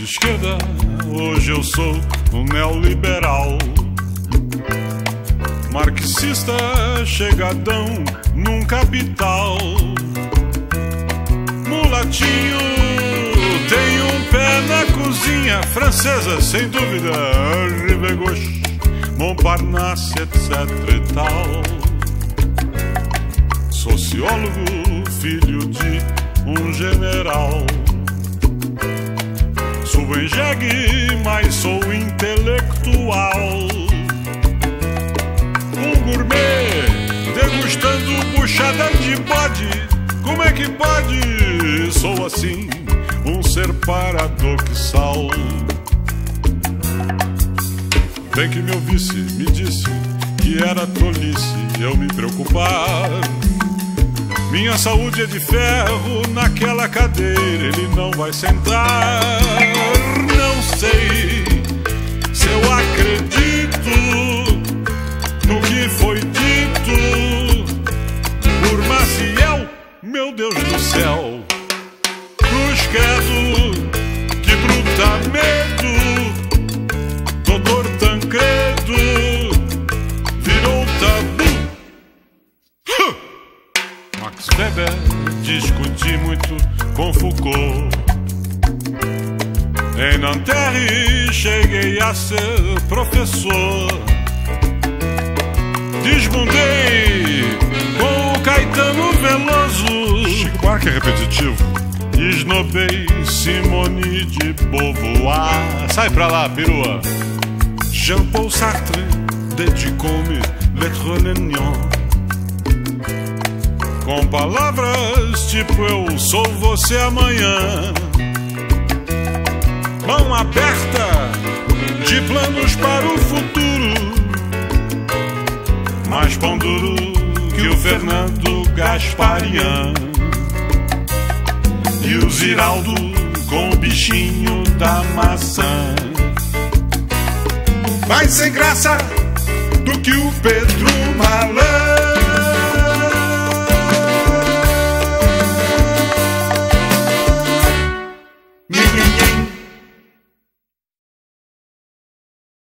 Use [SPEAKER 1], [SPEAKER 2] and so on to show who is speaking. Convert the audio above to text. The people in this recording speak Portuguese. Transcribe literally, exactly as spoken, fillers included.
[SPEAKER 1] esquerda, hoje eu sou um neoliberal. Marxista, chegadão num capital. Mulatinho, tem um pé na cozinha francesa, sem dúvida, Rive Gauche, Montparnasse, etc e tal. Sociólogo, filho de um general. Subo em jegue, mas sou intelectual. Um gourmet, degustando buchada de bode. Como é que pode? Sou assim, um ser paradoxal. Bem que meu vice me disse que era tolice eu me preocupar. Minha saúde é de ferro, naquela cadeira ele não vai sentar. Não sei se eu acredito no que foi dito por Maciel, meu Deus do céu. Cruz credo, que bruta medo, doutor Tancredo virou tabu. Max Weber, discuti muito com Foucault. Em Nanterre cheguei a ser professor. Desbundei com o Caetano Veloso.
[SPEAKER 2] Chico Buarque é repetitivo.
[SPEAKER 1] Esnobei Simone de Beauvoir.
[SPEAKER 2] Sai pra lá, perua.
[SPEAKER 1] Jean-Paul Sartre dedicou-me L'être Lénion. Com palavras tipo eu sou você amanhã. Mão aberta de planos para o futuro. Mais pão duro que o Fernando Gasparian. E o Ziraldo com o bichinho da maçã. Mais sem graça do que o Pedro Malandro.